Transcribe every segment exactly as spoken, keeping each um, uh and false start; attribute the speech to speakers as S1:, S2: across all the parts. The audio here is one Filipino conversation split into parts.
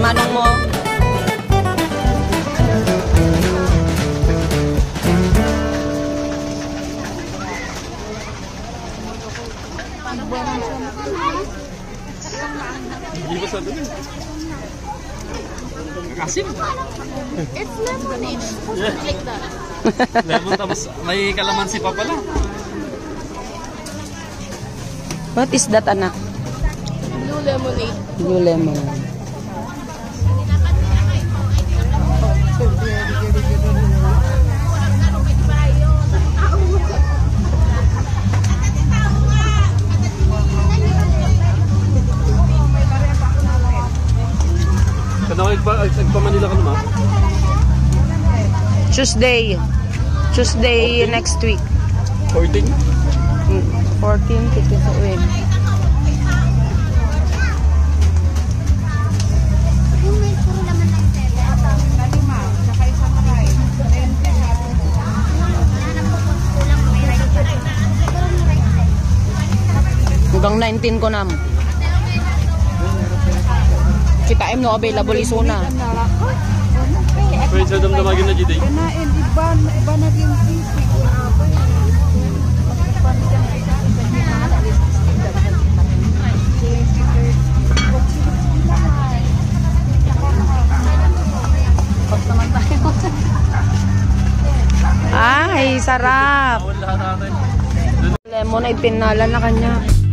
S1: manong mo.
S2: Hindi ba sabi niya? Asim?
S3: It's lemonade.
S2: Yeah.
S3: Like that.
S2: Lemon tapos may kalamansi pa pala.
S1: What is that, anak?
S3: Blue lemonade.
S1: Blue lemon.
S2: Nagpa-Manila ka naman?
S1: Tuesday. Tuesday
S2: fourteen?
S1: Next week.
S2: fourteen?
S1: fourteen, fifteen, wait. Hanggang nineteen ko na. Kita em no available isuna.
S2: Pwede sa damdamagin na G-Day.
S1: Ay, sarap. Lemonade pinala na kanya.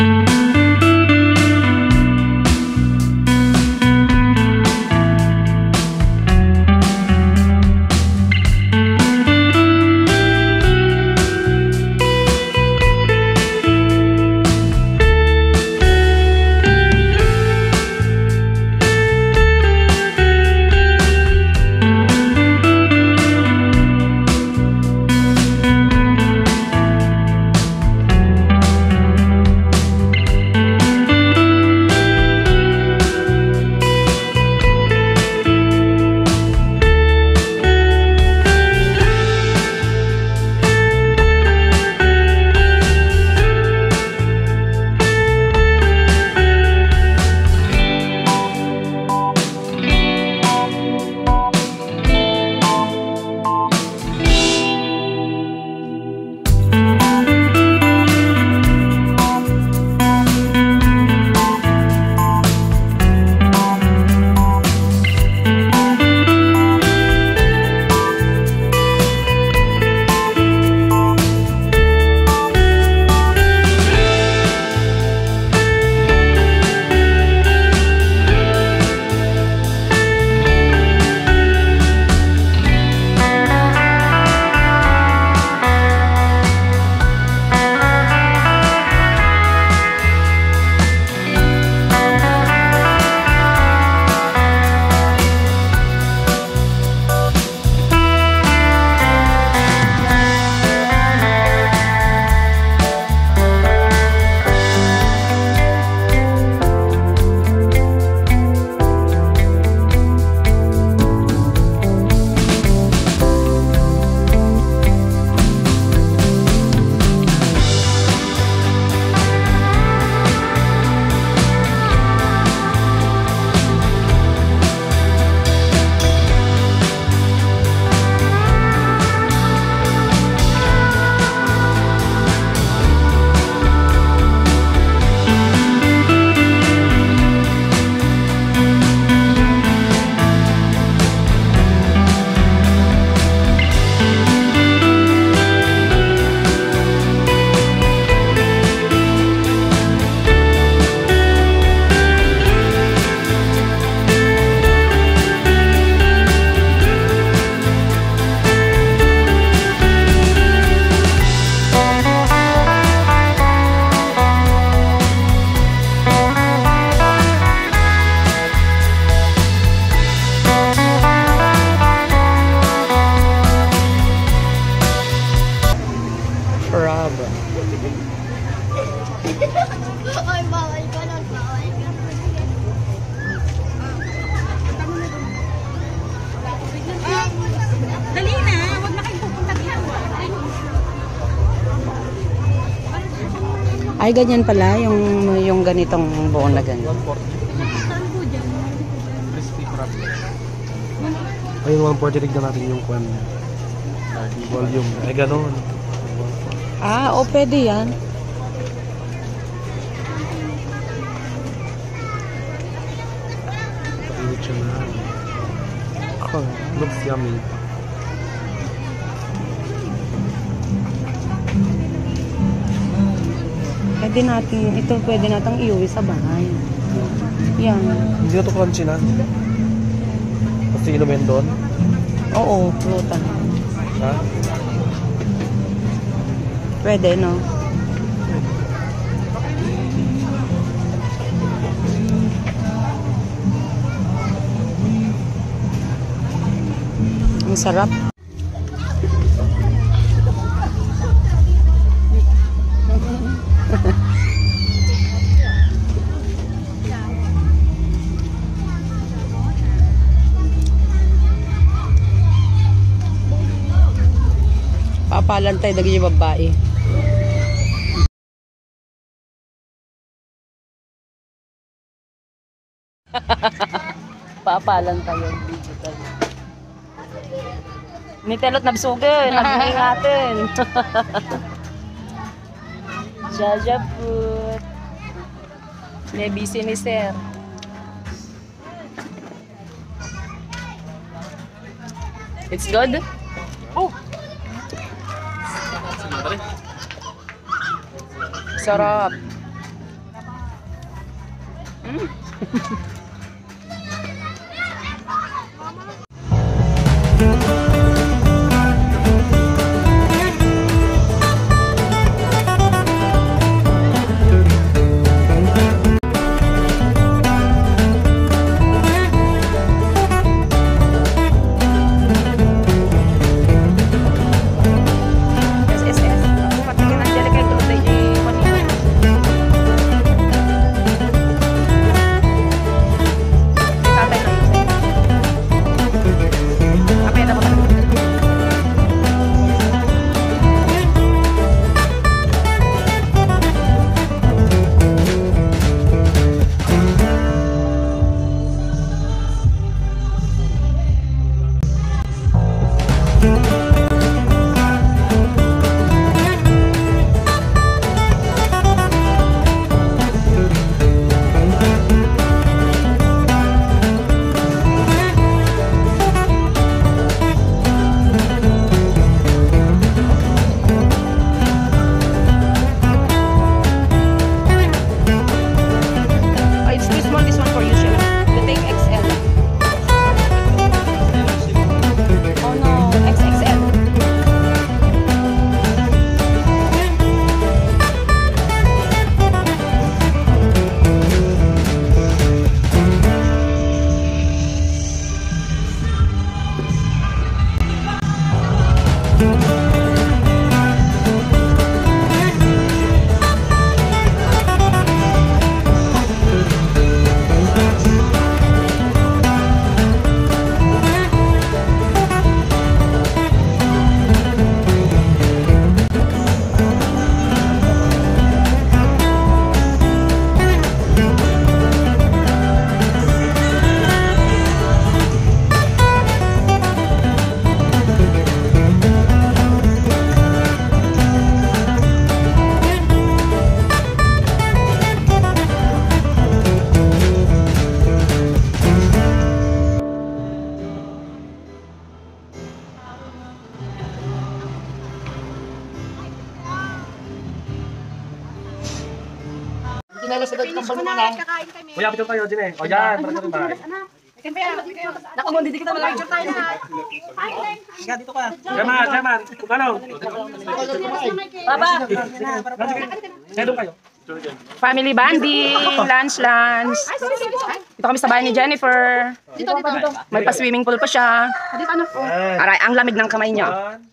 S3: Ay, bawal ka lang, bawal ka. Dali na, huwag na kayong pupunta diyan.
S1: Ay, ganyan pala yung yung ganitong buo na ganyan.
S2: one forty. Crispy crab.
S4: Sarap. Ayun, one forty, tignan natin yung kwan. Volume. Ay, ganon.
S1: Ah, o pwede yan.
S4: Painit siya na. Oh, looks yummy.
S1: Pwede natin, ito pwede natin iuwi sa bahay. Yan.
S4: Hindi na ito crunchy na. Kasi inumin doon.
S1: Oo, prutan.
S4: Ha?
S1: Pwede, no? Ang sarap. Papalantay dagi yung babae. Papalantay yung digital. Ni telot nabsugin, nagmay natin. Jaja food. May busy ni sir. It's good? Oh. Sarap. Mm.
S4: Kuya, picture tayo, Jine. O yan, para sa rin ba?
S1: Nakamundi kita na picture tayo na.
S4: Jaman, Jaman. Ano?
S1: Papa,
S4: Kaya doon kayo.
S1: family banding, lunch, lunch. Dito kami sa bahay ni Jennifer. May pa-swimming pool pa siya. Aray, ang lamig ng kamay niya.
S4: One,